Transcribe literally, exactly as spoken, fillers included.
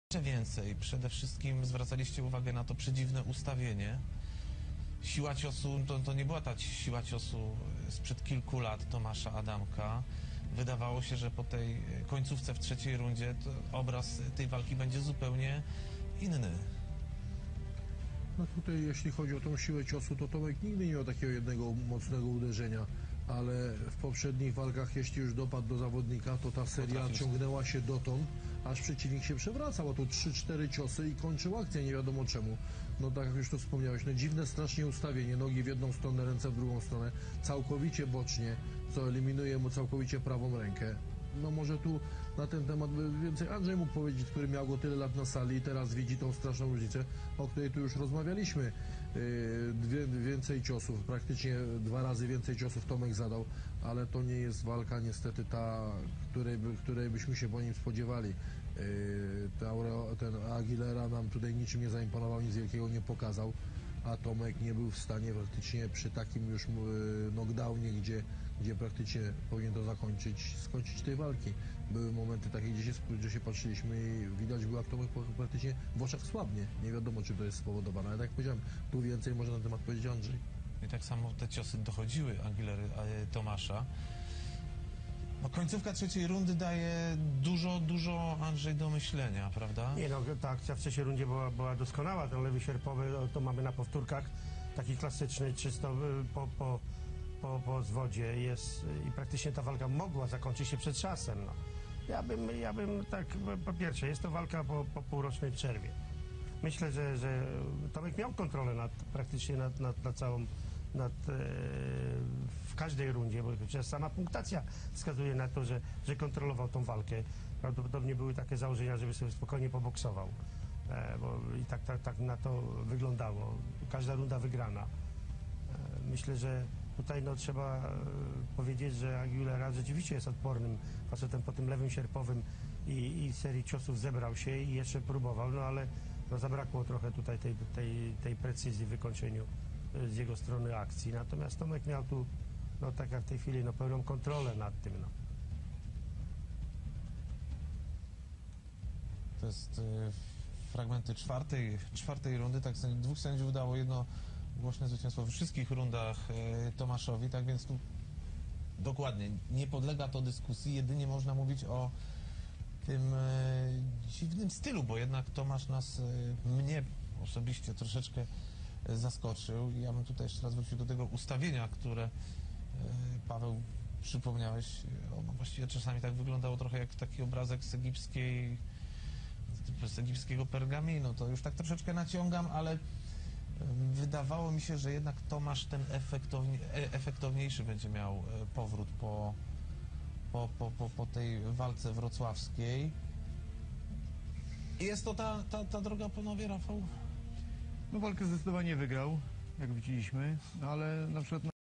Jeszcze więcej, przede wszystkim zwracaliście uwagę na to przedziwne ustawienie. Siła ciosu, to, to nie była ta siła ciosu sprzed kilku lat Tomasza Adamka. Wydawało się, że po tej końcówce w trzeciej rundzie to obraz tej walki będzie zupełnie inny. No tutaj jeśli chodzi o tą siłę ciosu, to Tomek nigdy nie miał takiego jednego mocnego uderzenia, ale w poprzednich walkach, jeśli już dopadł do zawodnika, to ta seria Potrafił. ciągnęła się dotąd, aż przeciwnik się przewracał, a tu trzy cztery ciosy i kończył akcję, nie wiadomo czemu. No tak jak już to wspomniałeś, no dziwne strasznie ustawienie, nogi w jedną stronę, ręce w drugą stronę, całkowicie bocznie, co eliminuje mu całkowicie prawą rękę. No może tu na ten temat by więcej Andrzej mógł powiedzieć, który miał go tyle lat na sali i teraz widzi tą straszną różnicę, o której tu już rozmawialiśmy. Yy, dwie, więcej ciosów, praktycznie dwa razy więcej ciosów Tomek zadał, ale to nie jest walka niestety ta, której, by, której byśmy się po nim spodziewali. Yy, ten, ten Aguilera nam tutaj niczym nie zaimponował, nic wielkiego nie pokazał, a Tomek nie był w stanie praktycznie przy takim już knockdownie, gdzie, gdzie praktycznie powinien to zakończyć, skończyć tej walki. Były momenty takie, gdzie się, gdzie się patrzyliśmy i widać było, jak Tomek praktycznie w oczach słabnie. Nie wiadomo, czy to jest spowodowane, ale tak jak powiedziałem, tu więcej może na temat powiedzieć Andrzej. I tak samo te ciosy dochodziły Aguilery Tomasza. No, końcówka trzeciej rundy daje dużo, dużo, Andrzej, do myślenia, prawda? Nie no, ta akcja w trzeciej rundzie była, była doskonała, ten lewy sierpowy, to mamy na powtórkach, taki klasyczny, czysto po, po, po, po zwodzie jest i praktycznie ta walka mogła zakończyć się przed czasem. No. Ja bym, ja bym tak, po pierwsze, jest to walka po, po półrocznej przerwie. Myślę, że, że Tomek miał kontrolę nad, praktycznie nad, nad, nad całą, nad, e, w każdej rundzie, bo przecież sama punktacja wskazuje na to, że, że kontrolował tą walkę. Prawdopodobnie były takie założenia, żeby sobie spokojnie poboksował, e, bo i tak, tak, tak na to wyglądało. Każda runda wygrana. E, myślę, że tutaj no, trzeba e, powiedzieć, że Aguilera rzeczywiście jest odpornym facetem po tym lewym sierpowym i, i serii ciosów zebrał się i jeszcze próbował, no ale no, zabrakło trochę tutaj tej, tej, tej precyzji w wykończeniu z jego strony akcji. Natomiast Tomek miał tu, no tak jak w tej chwili, no pełną kontrolę nad tym. No. To jest y, fragmenty czwartej, czwartej rundy, tak dwóch sędziów dało jednogłośne zwycięstwo w wszystkich rundach y, Tomaszowi, tak więc tu dokładnie nie podlega to dyskusji, jedynie można mówić o tym y, dziwnym stylu, bo jednak Tomasz nas, y, mnie osobiście troszeczkę zaskoczył. Ja bym tutaj jeszcze raz wrócił do tego ustawienia, które y, Paweł przypomniałeś. Ono właściwie czasami tak wyglądało trochę jak taki obrazek z egipskiej z egipskiego pergaminu. To już tak troszeczkę naciągam, ale wydawało mi się, że jednak Tomasz ten efektownie, efektowniejszy będzie miał powrót po, po, po, po, po tej walce wrocławskiej. I jest to ta, ta, ta droga, panowie, Rafał? No walkę zdecydowanie wygrał, jak widzieliśmy, no ale na przykład